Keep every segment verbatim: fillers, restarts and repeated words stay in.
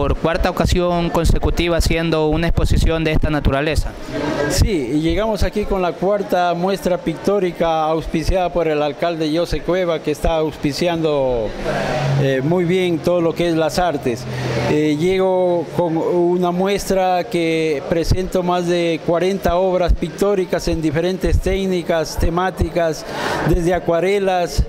por cuarta ocasión consecutiva haciendo una exposición de esta naturaleza. Sí, y llegamos aquí con la cuarta muestra pictórica auspiciada por el alcalde José Cueva, que está auspiciando eh, muy bien todo lo que es las artes. Eh, llego con una muestra que presento más de cuarenta obras pictóricas en diferentes técnicas, temáticas, desde acuarelas,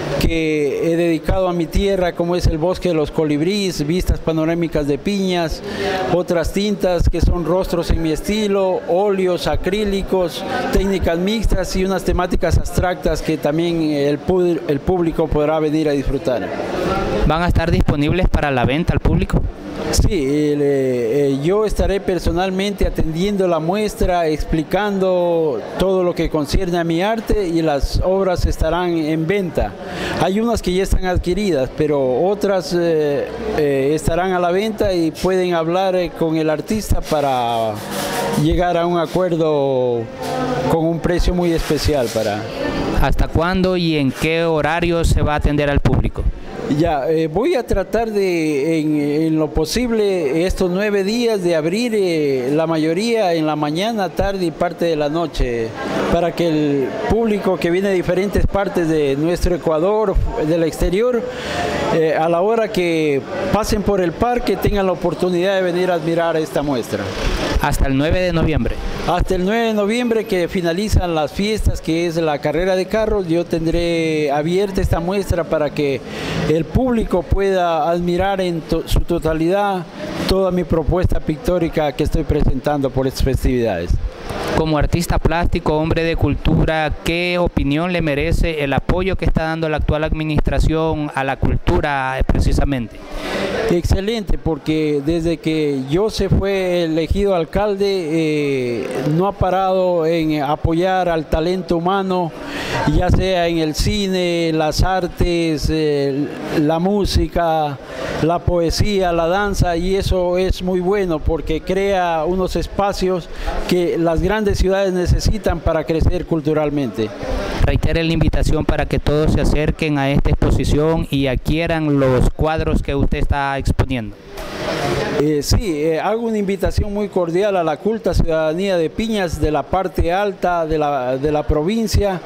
que he dedicado a mi tierra, como es el bosque de los colibríes, vistas panorámicas de piñas, otras tintas que son rostros en mi estilo, óleos, acrílicos, técnicas mixtas y unas temáticas abstractas que también el, el público podrá venir a disfrutar. ¿Van a estar disponibles para la venta al público? Sí, eh, eh, yo estaré personalmente atendiendo la muestra, explicando todo lo que concierne a mi arte, y las obras estarán en venta. Hay unas que ya están adquiridas, pero otras eh, eh, estarán a la venta y pueden hablar eh, con el artista para llegar a un acuerdo con un precio muy especial para... ¿Hasta cuándo y en qué horario se va a atender al público? Ya, eh, voy a tratar de, en, en lo posible, estos nueve días de abrir eh, la mayoría en la mañana, tarde y parte de la noche, para que el público que viene de diferentes partes de nuestro Ecuador, del exterior, eh, a la hora que pasen por el parque tengan la oportunidad de venir a admirar esta muestra. Hasta el nueve de noviembre. Hasta el nueve de noviembre, que finalizan las fiestas, que es la carrera de carros, yo tendré abierta esta muestra para que el público pueda admirar en to su totalidad toda mi propuesta pictórica que estoy presentando por estas festividades. Como artista plástico, hombre de cultura, ¿qué opinión le merece el apoyo que está dando la actual administración a la cultura precisamente? Excelente, porque desde que yo se fue elegido alcalde, eh, no ha parado en apoyar al talento humano, ya sea en el cine, las artes, eh, la música, la poesía, la danza, y eso es muy bueno porque crea unos espacios que las grandes ciudades necesitan para crecer culturalmente. Reitere la invitación para que todos se acerquen a esta exposición y adquieran los cuadros que usted está exponiendo. Eh, sí, eh, hago una invitación muy cordial a la culta ciudadanía de Piñas, de la parte alta de la, de la provincia,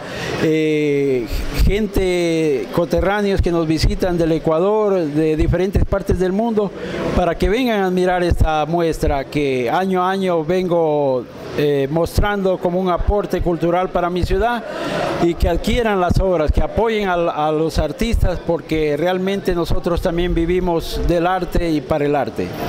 eh, gente, coterráneos que nos visitan del Ecuador, de diferentes partes del mundo, para que vengan a admirar esta muestra que año a año vengo eh, mostrando como un aporte cultural para mi ciudad, y que adquieran las obras, que apoyen a, a los artistas, porque realmente nosotros también vivimos del arte y para el arte.